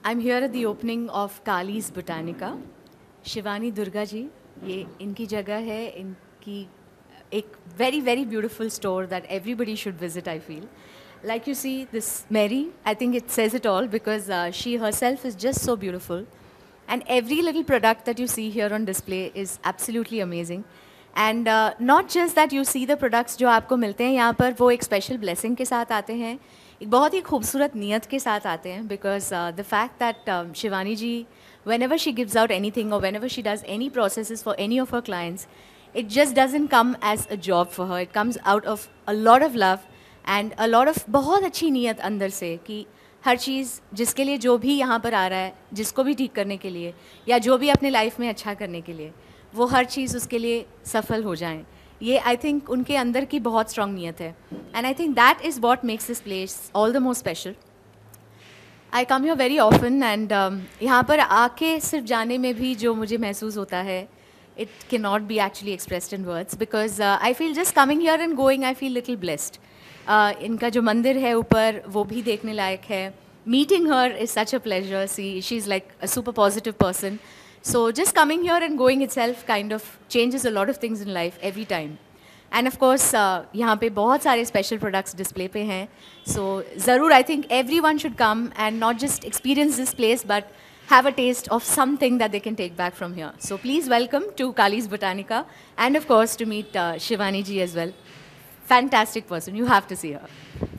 I'm here at the opening of Kali's Botanica. Shivani Durga ji, ये इनकी जगह है, इनकी एक very very beautiful store that everybody should visit. I feel, like you see this Mary, I think it says it all because she herself is just so beautiful, and every little product that you see here on display is absolutely amazing. And not just that you see the products जो आपको मिलते हैं यहाँ पर, वो एक special blessing के साथ आते हैं, एक बहुत ही खूबसूरत नियत के साथ आते हैं. Because the fact that Shivani ji, whenever she gives out anything or whenever she does any processes for any of her clients, it just doesn't come as a job for her. It comes out of a lot of love and a lot of बहुत अच्छी नियत अंदर से कि हर चीज़ जिसके लिए जो भी यहाँ पर आ रहा है, जिसको भी ठीक करने के लिए या जो भी अपने लाइफ में अच्छा करने के लिए, वो हर चीज़ उसके लिए सफल हो जाएं. ये आई थिंक उनके अंदर की बहुत स्ट्रॉन्ग नियत है. And I think that is what makes this place all the more special. I come here very often एंड यहाँ पर आके सिर्फ जाने में भी जो मुझे महसूस होता है, it cannot be actually expressed in words because I feel just coming here and going, I feel little blessed. इनका जो मंदिर है ऊपर, वो भी देखने लायक है. Meeting her is such a pleasure. See, she's like a super positive person. So just coming here and going itself kind of changes a lot of things in life every time. And of course, यहाँ पे बहुत सारे special products display पे हैं. So ज़रूर I think everyone should come and not just experience this place, but have a taste of something that they can take back from here. So please welcome to Kali's Botanica, and of course to meet Shivani ji as well. Fantastic person. You have to see her.